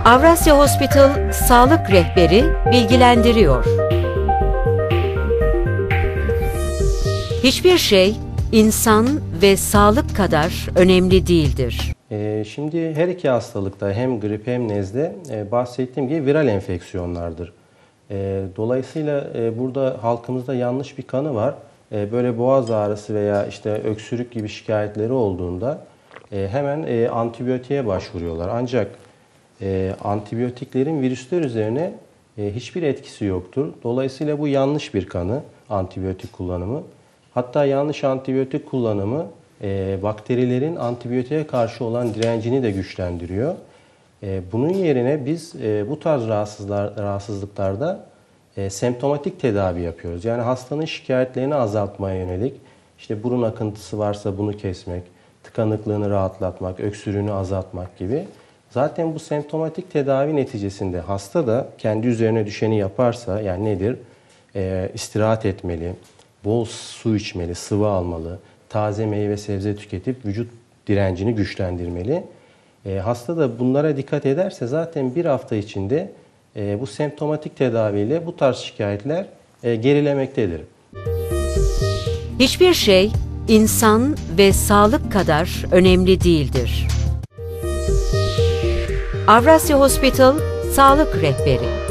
Avrasya Hospital Sağlık Rehberi bilgilendiriyor. Hiçbir şey insan ve sağlık kadar önemli değildir. Şimdi her iki hastalıkta hem grip hem nezle bahsettiğim gibi viral enfeksiyonlardır. Dolayısıyla burada halkımızda yanlış bir kanı var. Böyle boğaz ağrısı veya işte öksürük gibi şikayetleri olduğunda hemen antibiyotiğe başvuruyorlar. Ancak antibiyotiklerin virüsler üzerine hiçbir etkisi yoktur. Dolayısıyla bu yanlış bir kanı, antibiyotik kullanımı. Hatta yanlış antibiyotik kullanımı bakterilerin antibiyotiğe karşı olan direncini de güçlendiriyor. Bunun yerine biz bu tarz rahatsızlıklarda semptomatik tedavi yapıyoruz. Yani hastanın şikayetlerini azaltmaya yönelik, işte burun akıntısı varsa bunu kesmek, tıkanıklığını rahatlatmak, öksürüğünü azaltmak gibi. Zaten bu semptomatik tedavi neticesinde hasta da kendi üzerine düşeni yaparsa, yani nedir? İstirahat etmeli, bol su içmeli, sıvı almalı, taze meyve sebze tüketip vücut direncini güçlendirmeli. Hasta da bunlara dikkat ederse zaten bir hafta içinde bu semptomatik tedaviyle bu tarz şikayetler gerilemektedir. Hiçbir şey insan ve sağlık kadar önemli değildir. Avrasya Hospital Sağlık Rehberi